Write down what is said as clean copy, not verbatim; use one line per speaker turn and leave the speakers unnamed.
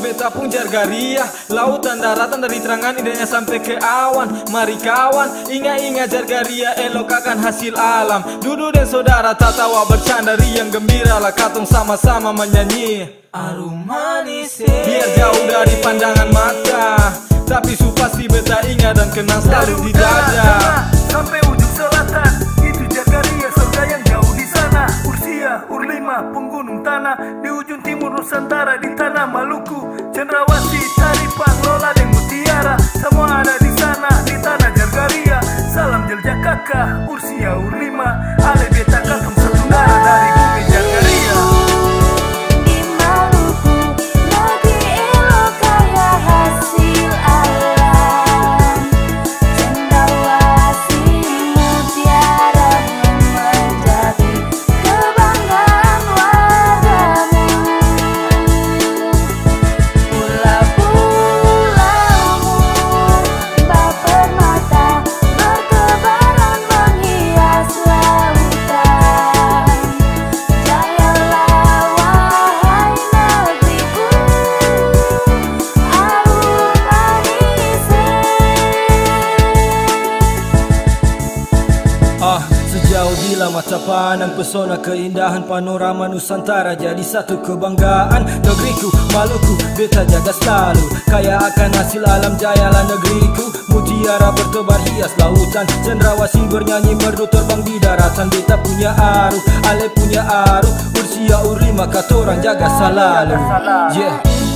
beta pun jargaria. Lautan daratan dari terangan indahnya sampai ke awan. Mari kawan, ingat-ingat jargaria, elok akan hasil alam. Duduk dan saudara tatawa bercanda, riang gembira lah katong sama-sama menyanyi Arum manis biar jauh dari pandangan mata, tapi su pasti beta ingat dan kenang selalu di dada.
Sampai ujung selatan, itu Jargaria, surga yang jauh di sana. Ursia, Urlima, penggunung tanah, di ujung timur Nusantara, di tanah Maluku, Cendrawasih, Taripan, Lola, dan Mutiara, semua ada di sana, di tanah Jargaria. Salam Jelja kakak, Ursia, Urlima, ale beta katong satu darah dari bumi Jargaria.
Sejauh bila mata pandang, pesona keindahan panorama Nusantara jadi satu kebanggaan. Negeriku, Maluku, beta jaga selalu, kaya akan hasil alam, jayalah negeriku. Mutiara bertebar hias lautan, Cendrawasih bernyanyi merdu terbang di daratan. Beta punya aru, ale punya aru, Ursia, Urlima, katorang jaga selalu. Yeah.